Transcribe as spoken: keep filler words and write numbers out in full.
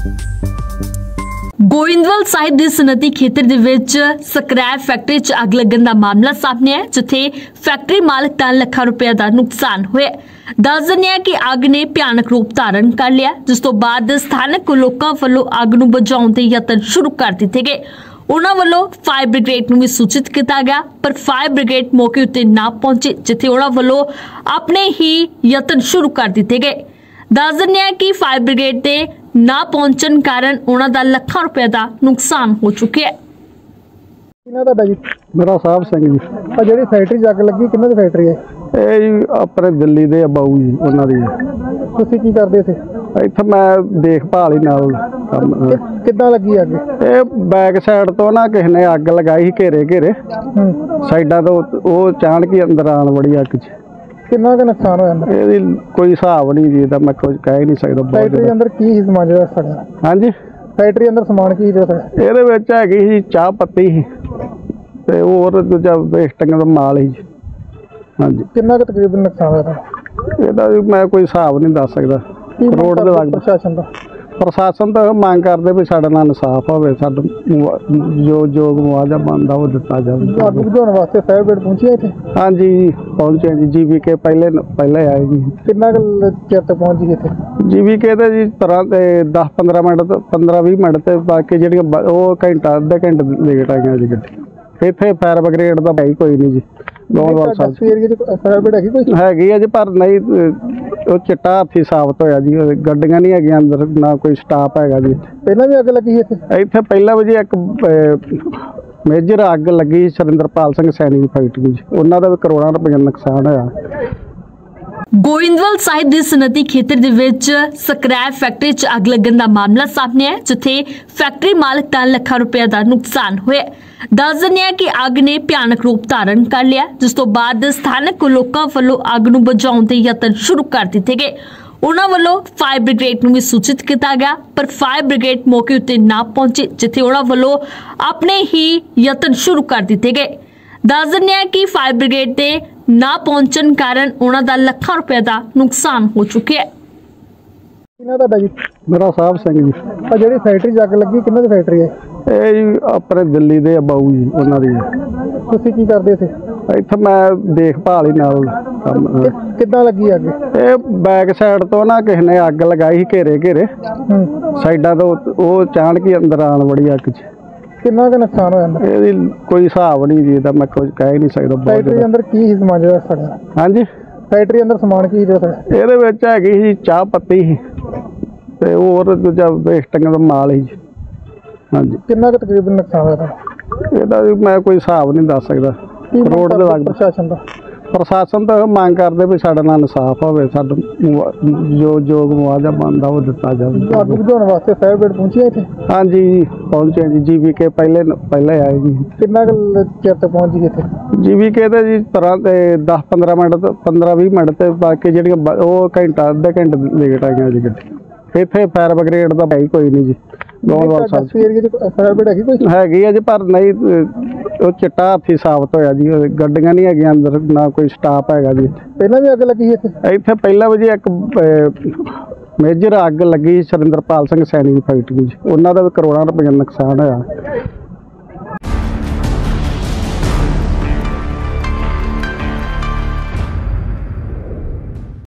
ਗੋਇੰਦਵਾਲ ਸਾਹਿਬ ਦੇ ਸਨਅਤੀ ਖੇਤਰ ਦੇ ਵਿੱਚ ਸਕ੍ਰੈਪ ਫੈਕਟਰੀ 'ਚ ਅੱਗ ਲੱਗਣ ਦਾ ਮਾਮਲਾ ਸਾਹਮਣੇ ਹੈ, ਜਿੱਥੇ ਫੈਕਟਰੀ ਮਾਲਕ ਦਾ ਲੱਖਾਂ ਰੁਪਏ ਦਾ ਨੁਕਸਾਨ ਹੋਇਆ। ਦੱਸ ਦਿੰਦੇ ਹਾਂ ਕਿ ਅੱਗ ਨੇ ਭਿਆਨਕ ਰੂਪ ਧਾਰਨ ਕਰ ਲਿਆ, ਜਿਸ ਤੋਂ ਬਾਅਦ ਸਥਾਨਕ ਲੋਕਾਂ ਵੱਲੋਂ ਅੱਗ ਨੂੰ ਬੁਝਾਉਣ ਦੇ ਯਤਨ ਸ਼ੁਰੂ ਕਰ ਦਿੱਤੇ ਗਏ। ਉਹਨਾਂ ਵੱਲੋਂ ਫਾਇਰ ਬ੍ਰਿਗੇਡ ਨੂੰ ਵੀ ਸੂਚਿਤ ਕੀਤਾ ਗਿਆ, ਪਰ ਫਾਇਰ ਬ੍ਰਿਗੇਡ ਮੌਕੇ ਉੱਤੇ ਨਾ ਪਹੁੰਚੀ, ਜਿੱਥੇ ਉਹਨਾਂ ਵੱਲੋਂ ਆਪਣੇ ਹੀ ਯਤਨ ਸ਼ੁਰੂ ਕਰ ਦਿੱਤੇ ਗਏ। ਦੱਸ ਦਿੰਦੇ ਹਾਂ ਕਿ ਫਾਇਰ ਬ੍ਰਿਗੇਡ ਦੇ ਨਾ ਪਹੁੰਚਣ ਕਾਰਨ ਉਹਨਾਂ ਦਾ ਲੱਖਾਂ ਰੁਪਏ ਦਾ ਨੁਕਸਾਨ ਹੋ ਚੁੱਕਿਆ ਹੈ। ਕਿਹਨਾਂ ਦਾ ਜੀ? ਮੇਰਾ ਸਾਹਿਬ ਸਿੰਘ ਜੀ। ਆ ਜਿਹੜੀ ਫੈਕਟਰੀ 'ਚ ਅੱਗ ਲੱਗੀ, ਕਿਹਨਾਂ ਦੀ ਫੈਕਟਰੀ ਹੈ ਇਹ ਜੀ? ਆਪਣੇ ਦਿੱਲੀ ਦੇ ਬਾਊ ਜੀ, ਉਹਨਾਂ ਦੀ। ਤੁਸੀਂ ਕੀ ਕਰਦੇ ਸੀ ਇੱਥੇ? ਮੈਂ ਦੇਖਭਾਲ ਹੀ ਨਾਲ ਕੰਮ। ਕਿੱਦਾਂ ਲੱਗੀ ਅੱਗ? ਇਹ ਬੈਕ ਸਾਈਡ ਤੋਂ ਨਾ ਕਿਸੇ ਨੇ ਅੱਗ ਲਗਾਈ ਸੀ, ਘੇਰੇ ਘੇਰੇ ਸਾਈਡਾਂ ਤੋਂ, ਉਹ ਅਚਾਨਕ ਹੀ ਅੰਦਰ ਆਣ ਵੜੀ ਅੱਗ 'ਚ। ਕਿੰਨਾ ਕੁ ਨੁਕਸਾਨ ਹੋਇਆ ਅੰਦਰ? ਇਹਦੀ ਕੋਈ ਹਿਸਾਬ ਨਹੀਂ ਜੀ, ਇਹਦਾ ਮੈਂ ਕੁਝ ਕਹਿ ਹੀ ਨਹੀਂ ਸਕਦਾ। ਫੈਕਟਰੀ ਦੇ ਅੰਦਰ ਕੀ ਸਮਾਨ ਜਿਹੜਾ ਸੜਿਆ? ਹਾਂਜੀ, ਫੈਕਟਰੀ ਅੰਦਰ ਸਮਾਨ ਕੀ ਜਿਹੜਾ ਸੜਿਆ? ਇਹਦੇ ਵਿੱਚ ਹੈਗੀ ਸੀ ਚਾਹ ਪੱਤੀ ਸੀ ਤੇ ਹੋਰ ਦੂਜਾ ਵੇਸਟਿੰਗ ਦਾ ਮਾਲ ਸੀ। ਹਾਂਜੀ। ਕਿੰਨਾ ਕੁ ਤਕਰੀਬਨ ਨੁਕਸਾਨ ਹੋਇਆ? ਇਹਦਾ ਮੈਂ ਕੋਈ ਹਿਸਾਬ ਨਹੀਂ ਦੱਸ ਸਕਦਾ। ਕਰੋੜ ਦੇ ਲਗਭਗ। ਪ੍ਰਸ਼ਾਸਨ ਦਾ ਪ੍ਰਸ਼ਾਸਨ ਤਾਂ ਮੰਗ ਕਰਦੇ ਵੀ ਸਾਡੇ ਨਾਲ ਇਨਸਾਫ ਹੋਵੇ, ਸਾਡਾ ਜੋ ਜੋ ਮੁਆਵਜ਼ਾ ਬਣਦਾ ਉਹ ਦਿੱਤਾ ਜਾਵੇ। ਅੱਗ ਬੁਝਾਉਣ ਵਾਸਤੇ ਫਾਇਰ ਬ੍ਰਿਗੇਡ ਪਹੁੰਚੀ ਇੱਥੇ? ਹਾਂਜੀ ਪਹੁੰਚੇ ਜੀ। ਜੀ ਵੀ ਕੇ ਪਹਿਲੇ ਪਹਿਲੇ ਆਏ ਜੀ। ਕਿੰਨਾ ਕੁ ਚਿਰ ਤੱਕ ਪਹੁੰਚ ਗਈ ਇੱਥੇ? ਜੀ ਵੀ ਕੇ ਤੇ ਜੀ ਤਰ੍ਹਾਂ ਤੇ ਦਸ ਪੰਦਰਾਂ ਮਿੰਟ ਤੋਂ ਪੰਦਰਾਂ ਵੀਹ ਮਿੰਟ ਤੇ ਬਾਕੀ ਜਿਹੜੀਆਂ ਉਹ ਘੰਟਾ ਅੱਧੇ ਘੰਟੇ ਲੇਟ ਆਈਆਂ ਜੀ ਗੱਡੀ। ਇੱਥੇ ਫਾਇਰ ਬ੍ਰਿਗੇਡ ਦਾ ਭਾਈ ਕੋਈ ਨਹੀਂ ਜੀ। ਹੈਗੀ ਆ ਜੀ, ਪਰ ਨਹੀਂ ਉਹ ਚਿੱਟਾ ਹੱਥੀ ਸਾਬਤ ਹੋਇਆ ਜੀ। ਗੱਡੀਆਂ ਨਹੀਂ ਹੈਗੀਆਂ ਅੰਦਰ, ਨਾ ਕੋਈ ਸਟਾਫ ਹੈਗਾ ਜੀ। ਪਹਿਲਾਂ ਵੀ ਅੱਗ ਲੱਗੀ ਇੱਥੇ? ਇੱਥੇ ਪਹਿਲਾਂ ਵੀ ਜੀ ਇੱਕ ਮੇਜਰ ਅੱਗ ਲੱਗੀ ਸੁਰਿੰਦਰਪਾਲ ਸਿੰਘ ਸੈਣੀ ਦੀ ਫੈਕਟਰੀ 'ਚ, ਉਹਨਾਂ ਦਾ ਵੀ ਕਰੋੜਾਂ ਰੁਪਏ ਦਾ ਨੁਕਸਾਨ ਹੋਇਆ। ਗੋਇੰਦਵਾਲ ਸਾਹਿਬ ਦੇ ਸਨਅਤੀ ਖੇਤਰ ਦੇ ਵਿੱਚ ਸਕ੍ਰੈਪ ਫੈਕਟਰੀ 'ਚ ਅੱਗ ਲੱਗਣ ਦਾ ਮਾਮਲਾ ਸਾਹਮਣੇ ਹੈ, ਜਿੱਥੇ ਫੈਕਟਰੀ ਮਾਲਕ ਦਾ ਲੱਖਾਂ ਰੁਪਏ ਦਾ ਨੁਕਸਾਨ ਹੋਇਆ। ਦੱਸ ਦਿੰਦੇ ਹਾਂ ਕਿ ਅੱਗ ਨੇ ਭਿਆਨਕ ਰੂਪ ਧਾਰਨ ਕਰ ਲਿਆ, ਜਿਸ ਤੋਂ ਬਾਅਦ ਸਥਾਨਕ ਲੋਕਾਂ ਵੱਲੋਂ ਅੱਗ ਨੂੰ ਬੁਝਾਉਣ ਦੇ ਯਤਨ ਸ਼ੁਰੂ ਕਰ ਦਿੱਤੇ ਗਏ। ਉਹਨਾਂ ਵੱਲੋਂ ਫਾਇਰ ਬ੍ਰਿਗੇਡ ਨੂੰ ਵੀ ਸੂਚਿਤ ਕੀਤਾ ਗਿਆ, ਪਰ ਫਾਇਰ ਬ੍ਰਿਗੇਡ ਮੌਕੇ ਉੱਤੇ ਨਾ ਪਹੁੰਚੀ, ਜਿੱਥੇ ਉਹਨਾਂ ਵੱਲੋਂ ਆਪਣੇ ਹੀ ਯਤਨ ਸ਼ੁਰੂ ਕਰ ਦਿੱਤੇ ਗਏ। ਦੱਸ ਦਿੰਦੇ ਹਾਂ ਕਿ ਫਾਇਰ ਬ੍ਰਿਗੇਡ ਦੇ ਨਾ ਪਹੁੰਚਣ ਕਾਰਨ ਉਹਨਾਂ ਦਾ ਲੱਖਾਂ ਰੁਪਏ ਦਾ ਨੁਕਸਾਨ ਹੋ ਚੁੱਕਿਆ ਹੈ। ਕਿਹਨਾਂ ਦਾ ਜੀ? ਮੇਰਾ ਸਾਹਿਬ ਸਿੰਘ ਜੀ। ਆ ਜਿਹੜੀ ਫੈਕਟਰੀ 'ਚ ਅੱਗ ਲੱਗੀ, ਕਿਹਨਾਂ ਦੀ ਫੈਕਟਰੀ ਹੈ ਇਹ ਜੀ? ਆਪਣੇ ਦਿੱਲੀ ਦੇ ਬਾਊ ਜੀ, ਉਹਨਾਂ ਦੀ। ਤੁਸੀਂ ਕੀ ਕਰਦੇ ਸੀ ਇੱਥੇ? ਮੈਂ ਦੇਖਭਾਲ ਹੀ ਨਾਲ ਕੰਮ। ਕਿੱਦਾਂ ਲੱਗੀ ਅੱਗ? ਇਹ ਬੈਕ ਸਾਈਡ ਤੋਂ ਨਾ ਕਿਸੇ ਨੇ ਅੱਗ ਲਗਾਈ ਸੀ, ਘੇਰੇ ਘੇਰੇ ਸਾਈਡਾਂ ਤੋਂ, ਉਹ ਅਚਾਨਕ ਹੀ ਅੰਦਰ ਆਣ ਵੜੀ ਅੱਗ 'ਚ। ਕਿੰਨਾ ਕੁ ਨੁਕਸਾਨ ਹੋਇਆ ਅੰਦਰ? ਇਹਦੀ ਕੋਈ ਹਿਸਾਬ ਨਹੀਂ ਜੀ, ਇਹਦਾ ਮੈਂ ਕੁਝ ਕਹਿ ਹੀ ਨਹੀਂ ਸਕਦਾ। ਫੈਕਟਰੀ ਦੇ ਅੰਦਰ ਕੀ ਸਮਾਨ ਜਿਹੜਾ ਸੜਿਆ? ਹਾਂਜੀ, ਫੈਕਟਰੀ ਅੰਦਰ ਸਮਾਨ ਕੀ ਜਿਹੜਾ ਸੜਿਆ? ਇਹਦੇ ਵਿੱਚ ਹੈਗੀ ਸੀ ਚਾਹ ਪੱਤੀ ਸੀ ਤੇ ਹੋਰ ਦੂਜਾ ਵੇਸਟਿੰਗ ਦਾ ਮਾਲ ਸੀ। ਹਾਂਜੀ। ਕਿੰਨਾ ਕੁ ਤਕਰੀਬਨ ਨੁਕਸਾਨ ਹੋਇਆ? ਇਹਦਾ ਮੈਂ ਕੋਈ ਹਿਸਾਬ ਨਹੀਂ ਦੱਸ ਸਕਦਾ। ਕਰੋੜ ਦੇ ਲਗਭਗ। ਪ੍ਰਸ਼ਾਸਨ ਦਾ ਪ੍ਰਸ਼ਾਸਨ ਤਾਂ ਮੰਗ ਕਰਦੇ ਵੀ ਸਾਡੇ ਨਾਲ ਇਨਸਾਫ ਹੋਵੇ, ਸਾਡਾ ਜੋ ਜੋ ਮੁਆਵਜ਼ਾ ਬਣਦਾ ਉਹ ਦਿੱਤਾ ਜਾਵੇ। ਅੱਗ ਬੁਝਾਉਣ ਵਾਸਤੇ ਫਾਇਰ ਬ੍ਰਿਗੇਡ ਪਹੁੰਚੀ ਇੱਥੇ? ਹਾਂਜੀ ਪਹੁੰਚੇ ਜੀ। ਜੀ ਵੀ ਕੇ ਪਹਿਲੇ ਪਹਿਲੇ ਆਏ ਜੀ। ਕਿੰਨਾ ਕੁ ਚਿਰ ਤੱਕ ਪਹੁੰਚ ਗਈ ਇੱਥੇ? ਜੀ ਵੀ ਕੇ ਤੇ ਜੀ ਤਰ੍ਹਾਂ ਤੇ ਦਸ ਪੰਦਰਾਂ ਮਿੰਟ ਤੋਂ ਪੰਦਰਾਂ ਵੀਹ ਮਿੰਟ ਤੇ ਬਾਕੀ ਜਿਹੜੀਆਂ ਉਹ ਘੰਟਾ ਅੱਧੇ ਘੰਟੇ ਲੇਟ ਆਈਆਂ ਜੀ ਗੱਡੀ। ਇੱਥੇ ਫਾਇਰ ਬ੍ਰਿਗੇਡ ਦਾ ਭਾਈ ਕੋਈ ਨਹੀਂ ਜੀ। ਹੈਗੀ ਆ ਜੀ, ਪਰ ਨਹੀਂ ਉਹ ਚਿੱਟਾ ਹੱਥੀ ਸਾਬਤ ਹੋਇਆ ਜੀ। ਗੱਡੀਆਂ ਨਹੀਂ ਹੈਗੀਆਂ ਅੰਦਰ, ਨਾ ਕੋਈ ਸਟਾਫ ਹੈਗਾ ਜੀ। ਪਹਿਲਾਂ ਵੀ ਅੱਗ ਲੱਗੀ ਇੱਥੇ? ਇੱਥੇ ਪਹਿਲਾਂ ਵੀ ਜੀ ਇੱਕ ਮੇਜਰ ਅੱਗ ਲੱਗੀ ਸੁਰਿੰਦਰਪਾਲ ਸਿੰਘ ਸੈਣੀ ਦੀ ਫੈਕਟਰੀ 'ਚ, ਉਹਨਾਂ ਦਾ ਵੀ ਕਰੋੜਾਂ ਰੁਪਏ ਦਾ ਨੁਕਸਾਨ ਹੋਇਆ।